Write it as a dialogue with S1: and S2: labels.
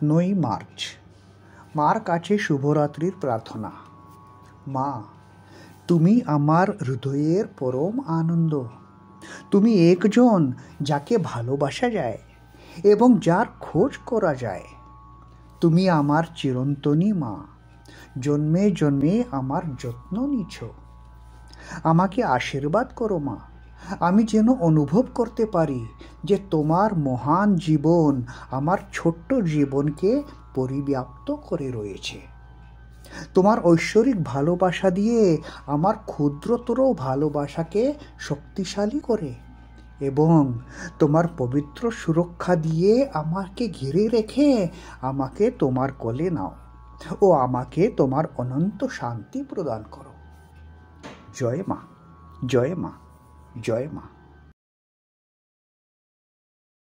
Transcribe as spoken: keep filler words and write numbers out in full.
S1: নয় মার্চ মার কাছে শুভরাত্রির প্রার্থনা। মা, তুমি আমার হৃদয়ের পরম আনন্দ। তুমি একজন যাকে ভালোবাসা যায় এবং যার খোঁজ করা যায়। তুমি আমার চিরন্তনী মা, জন্মে জন্মে আমার যত্ন নিছ। আমাকে আশীর্বাদ করো মা, আমি যেন অনুভব করতে পারি যে তোমার মহান জীবন আমার ছোট্ট জীবনকে পরিব্যাপ্ত করে রয়েছে। তোমার ঐশ্বরিক ভালোবাসা দিয়ে আমার ক্ষুদ্রতর ভালোবাসাকে শক্তিশালী করে এবং তোমার পবিত্র সুরক্ষা দিয়ে আমাকে ঘিরে রেখে আমাকে তোমার কোলে নাও ও আমাকে তোমার অনন্ত শান্তি প্রদান করো। জয় মা, জয় মা, জয় মা।